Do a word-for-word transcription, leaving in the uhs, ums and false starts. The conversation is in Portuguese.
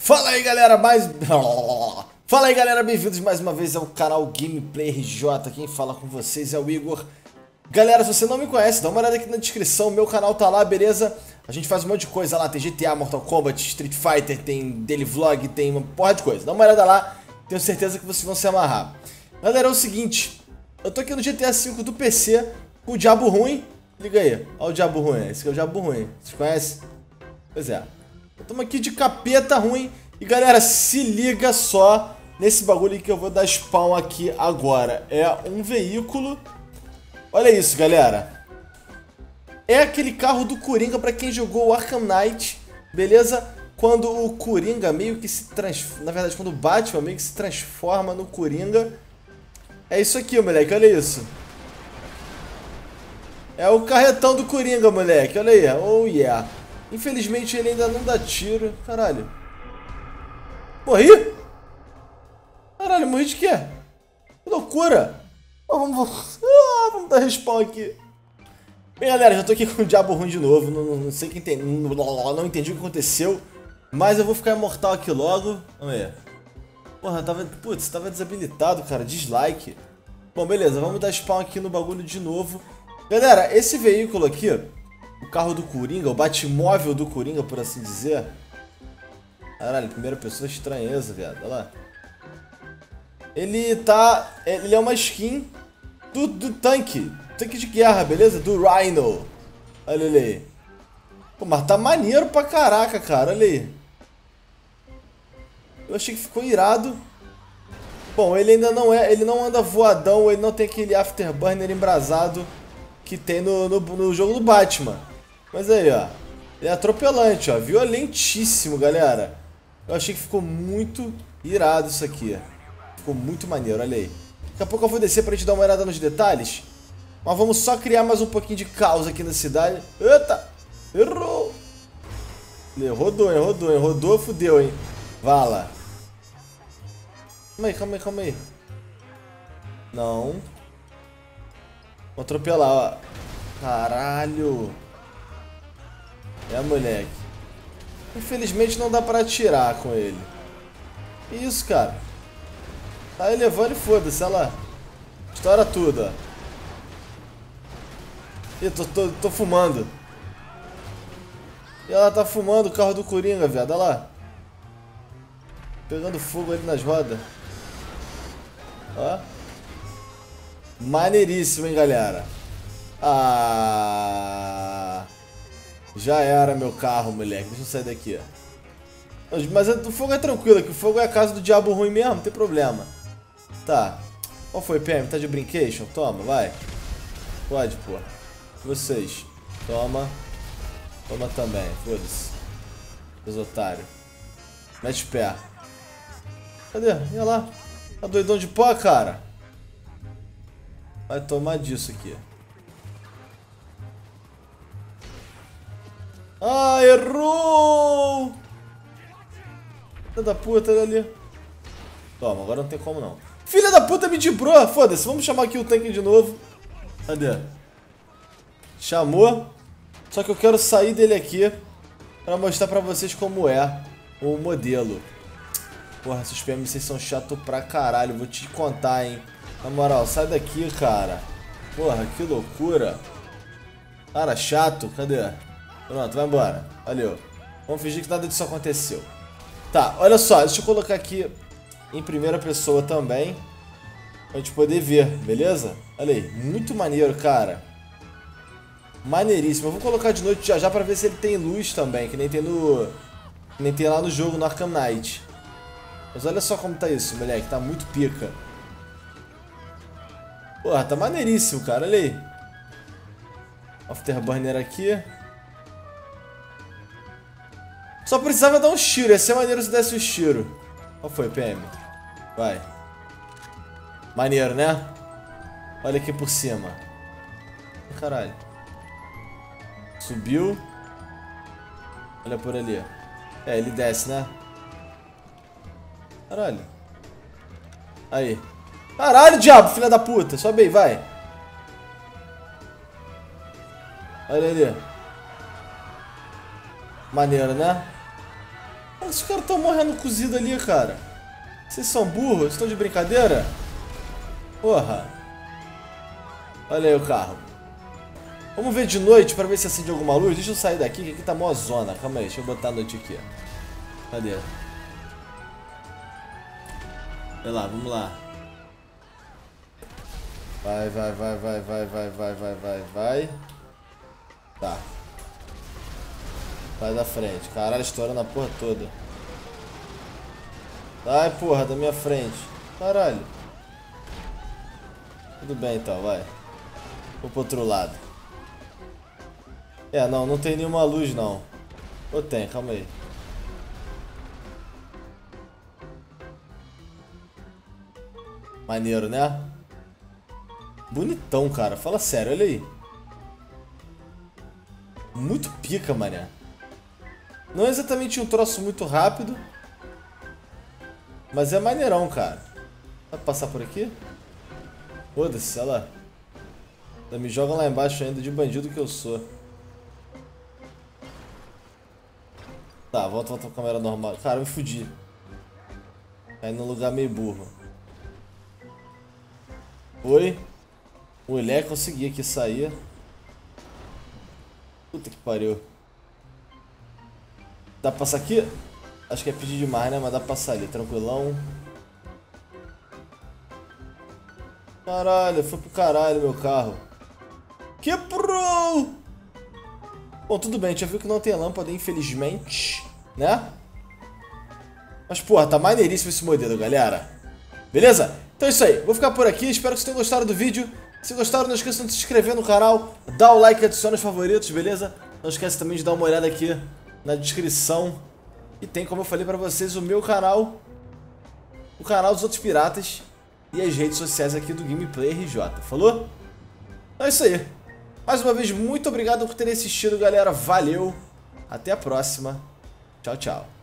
Fala aí galera, mais... Fala aí galera, bem-vindos mais uma vez ao canal Gameplay R J. Quem fala com vocês é o Igor. Galera, se você não me conhece, dá uma olhada aqui na descrição, meu canal tá lá, beleza? A gente faz um monte de coisa lá, tem G T A, Mortal Kombat, Street Fighter, tem daily vlog, tem uma porra de coisa. Dá uma olhada lá, tenho certeza que vocês vão se amarrar. Galera, é o seguinte, eu tô aqui no G T A cinco do P C com o Diabo Ruim. Liga aí, olha o Diabo Ruim, esse aqui é o Diabo Ruim, vocês conhecem? Pois é. Estamos aqui de capeta ruim. E galera, se liga só nesse bagulho que eu vou dar spawn aqui agora. É um veículo. Olha isso, galera. É aquele carro do Coringa pra quem jogou o Arkham Knight. Beleza? Quando o Coringa meio que se transforma. Na verdade, quando o Batman meio que se transforma no Coringa. É isso aqui, moleque. Olha isso. É o carretão do Coringa, moleque. Olha aí. Oh yeah. Infelizmente ele ainda não dá tiro. Caralho. Morri? Caralho, morri de quê? Que loucura. Oh, vamos, ah, vamos dar respawn aqui. Bem, galera, já tô aqui com o Diabo Ruim de novo. Não, não sei quem tem. Não, não entendi o que aconteceu. Mas eu vou ficar imortal aqui logo. Vamos ver. Porra, tava. Putz, tava desabilitado, cara. Dislike. Bom, beleza, vamos dar spawn aqui no bagulho de novo. Galera, esse veículo aqui, o carro do Coringa, o Batmóvel do Coringa, por assim dizer. Caralho, primeira pessoa, estranheza, viado. Olha lá. Ele tá... Ele é uma skin do, do tanque. Tanque de guerra, beleza? Do Rhino. Olha ele aí. Pô, mas tá maneiro pra caraca, cara. Olha aí. Eu achei que ficou irado. Bom, ele ainda não é... Ele não anda voadão. Ele não tem aquele afterburner embrasado que tem no, no, no jogo do Batman. Mas aí, ó. Ele é atropelante, ó. Violentíssimo, galera. Eu achei que ficou muito irado isso aqui. Ficou muito maneiro, olha aí. Daqui a pouco eu vou descer pra gente dar uma olhada nos detalhes. Mas vamos só criar mais um pouquinho de caos aqui na cidade. Eita! Errou! Rodou, hein? Rodou, hein? Rodou, fudeu, hein? Vala. Calma aí, calma aí, calma aí. Não. Vou atropelar, ó. Caralho. É, moleque. Infelizmente não dá pra atirar com ele. Que isso, cara? Tá elevando e foda-se, olha lá. Estoura tudo, ó. Ih, tô, tô, tô fumando. E ela tá fumando o carro do Coringa, viado, olha lá. Pegando fogo ali nas rodas. Ó. Maneiríssimo, hein, galera. Ah... Já era meu carro, moleque. Deixa eu sair daqui, ó. Mas o fogo é tranquilo, que o fogo é a casa do Diabo Ruim mesmo, não tem problema. Tá. Qual foi, P M? Tá de brincation? Toma, vai. Pode, pô. Vocês. Toma. Toma também, foda-se. Os otários. Mete pé. Cadê? Olha lá. Tá doidão de pó, cara? Vai tomar disso aqui. Ah, errou! Filha da puta, olha ali. Toma, agora não tem como não. Filha da puta me dibrou! Foda-se, vamos chamar aqui o tanque de novo. Cadê? Chamou. Só que eu quero sair dele aqui pra mostrar pra vocês como é o modelo. Porra, esses P M C são chatos pra caralho. Vou te contar, hein. Na moral, sai daqui, cara. Porra, que loucura. Cara, chato. Cadê? Pronto, vai embora. Valeu. Vamos fingir que nada disso aconteceu. Tá, olha só. Deixa eu colocar aqui em primeira pessoa também. Pra gente poder ver, beleza? Olha aí. Muito maneiro, cara. Maneiríssimo. Eu vou colocar de noite já já pra ver se ele tem luz também. Que nem tem no... Que nem tem lá no jogo, no Arkham Knight. Mas olha só como tá isso, moleque. Tá muito pica. Porra, tá maneiríssimo, cara. Olha aí. Afterburner aqui. Só precisava dar um tiro, ia ser maneiro se desse o tiro. Qual foi, P M? Vai. Maneiro, né? Olha aqui por cima. Caralho. Subiu. Olha por ali. É, ele desce, né? Caralho. Aí. Caralho, diabo, filha da puta. Sobe aí, vai. Olha ali. Maneiro, né? Os caras estão morrendo cozido ali, cara. Vocês são burros? Estão de brincadeira? Porra. Olha aí o carro. Vamos ver de noite pra ver se acende alguma luz. Deixa eu sair daqui, que aqui tá mó zona. Calma aí, deixa eu botar a noite aqui. Cadê? Vai lá, vamos lá. Vai, vai, vai, vai, vai, vai, vai, vai, vai, vai. Tá. Vai da frente. Caralho, estourando a porra toda. Sai, porra, da minha frente. Caralho. Tudo bem então, vai. Vou pro outro lado. É, não, não tem nenhuma luz não. Ou tem, calma aí. Maneiro, né? Bonitão, cara. Fala sério, olha aí. Muito pica, mané. Não é exatamente um troço muito rápido, mas é maneirão, cara. Vai passar por aqui? Foda-se, sei lá. Ainda me jogam lá embaixo ainda de bandido que eu sou. Tá, volta, volta pra câmera normal. Cara, eu me fudi. Caí num lugar meio burro. Foi. Mulher, consegui aqui sair. Puta que pariu. Dá pra passar aqui? Acho que é pedir demais, né? Mas dá pra passar ali, tranquilão. Caralho, foi pro caralho meu carro. Quebrou! Bom, tudo bem, a gente já viu que não tem lâmpada, infelizmente, né? Mas, porra, tá maneiríssimo esse modelo, galera. Beleza? Então é isso aí, vou ficar por aqui, espero que vocês tenham gostado do vídeo. Se gostaram, não esqueçam de se inscrever no canal, dar o like e adicionar os favoritos, beleza? Não esquece também de dar uma olhada aqui na descrição. E tem, como eu falei pra vocês, o meu canal, o canal dos outros piratas e as redes sociais aqui do Gameplay R J, falou? Então é isso aí. Mais uma vez, muito obrigado por terem assistido, galera. Valeu. Até a próxima. Tchau, tchau.